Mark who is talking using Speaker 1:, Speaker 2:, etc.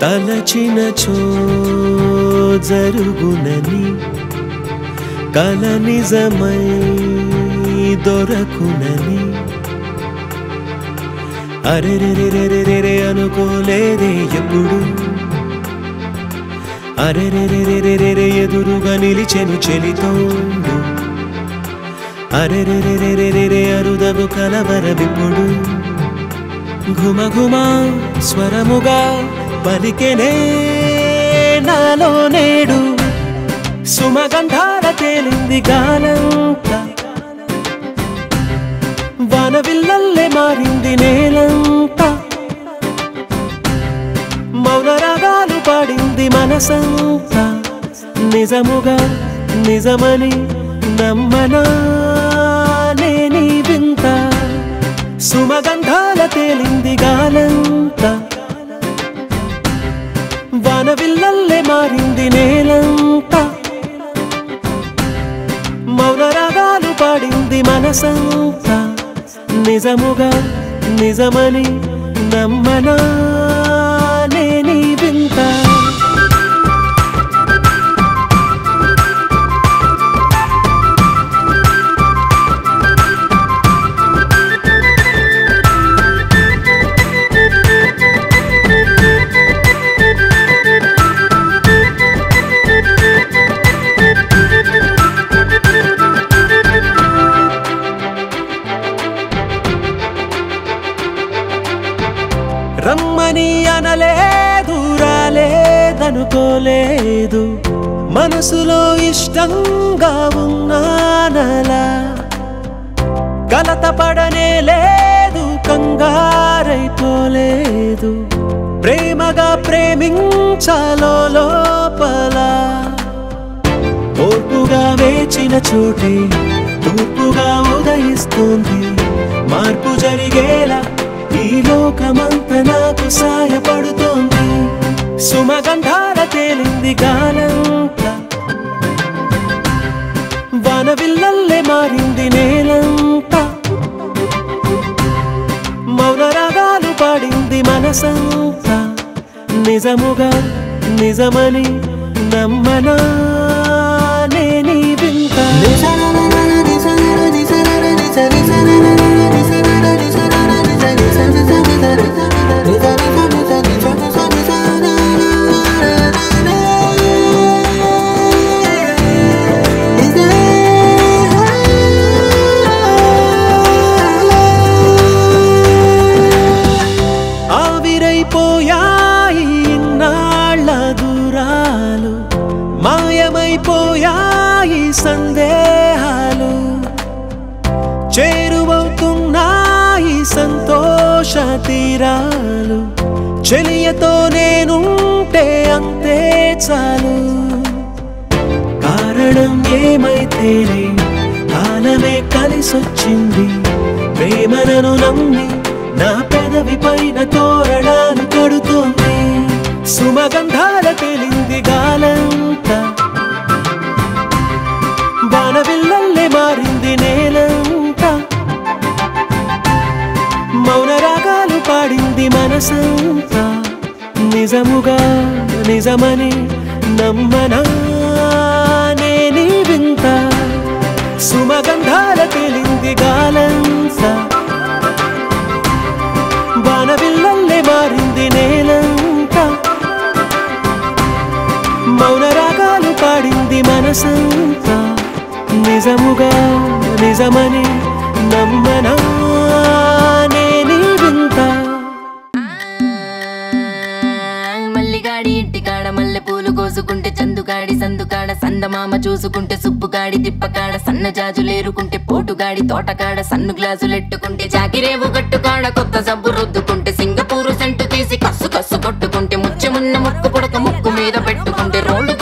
Speaker 1: తలచినచో జరుగునని కల నిజమై దొరకునని అరెరెరెరెరెరె అనుకోలేదే ఎప్పుడు అరెరెరెరెరెరె ఎదురుగా నిలిచెను చెలితోడు అరెరెరెరెరెరె అరుదగు కలవరమిప్పుడు ఘుమఘుమ స్వరముగా పలికెనే నాలో నేడు సుమగంధాల తేలింది గాలంతా వానవిల్లల్లే మారింది నేలంతా మౌన రాగాలు పాడింది మనసంతా నిజముగా నిజమని నమ్మనా నేనీ వింత సుమగంధాల తేలింది గాలంతా వానవిల్లల్లే మారింది నేలంతా మౌన రాగాలు పాడింది మనసంతా నిజముగా నిజమని నమ్మనా నేనీ వింత రమ్మని అనలేదు రాలేదనుకోలేదు మనసులో ఇష్టంగా ఉన్నానలా కలత పడనే లేదు కంగారైపోలేదు ప్రేమగా ప్రేమించాలో లోపల ఓర్పుగా వేచిన చోటే తూర్పుగా ఉదయిస్తుంది మార్పు జరిగేలా ఈ లోకమంతా నాకు సాయపడుతోంది సుమగంధాల తేలింది గాలంతా వానవిల్లల్లే మారింది నేలంతా మౌన రాగాలు పాడింది మనసంతా నిజముగా నిజమని నమ్మనా నేనీ వింత ఆవిరైపోయాయి ఇన్నాళ్ళ దూరాలు మాయమైపోయాయి సందేహాలు చేరువవుతున్నాయి సంతోష తీరాలు చెలియతో నేనుంటే అంతే చాలు కారణం ఏమైతేనే కాలమే కలిసొచ్చింది ప్రేమనను నమ్మి నా పెదవి పైన తోరణాలు కడుతోంది సుమగంధాల తేలింది గాలంతా వానవిల్లల్లే మారింది నేలంతా మౌన రాగాలు పాడింది మనసంతా నిజముగా నిజమని నమ్మనా నేనీ వింత సుమగంధాల తేలింది గాలంతా వానవిల్లల్లే మారింది నేలంతా మౌన రాగాలు పాడింది మనసంతా నిజముగా నిజమని నమ్మనా నేనీ వింత
Speaker 2: మల్లిగాడి ఇంటికాడ మల్లె పూలు కోసుకుంటే చందుగాడి సందుకాడ సందమామ చూసుకుంటే సుప్పుగాడి తిప్పకాడ సన్న జాజులేరుకుంటే పోటుగాడి తోటకాడ సన్ను గ్లాసులెట్టుకుంటే జాకిరేవు గట్టుకాడ కొత్త సబ్బు రుద్దుకుంటే సింగపూరు సెంటు తీసి కస్సు కస్సు కొట్టుకుంటే ముచ్చెమున్న ముక్కు పుడక ముక్కు మీద పెట్టుకుంటే రోడ్డు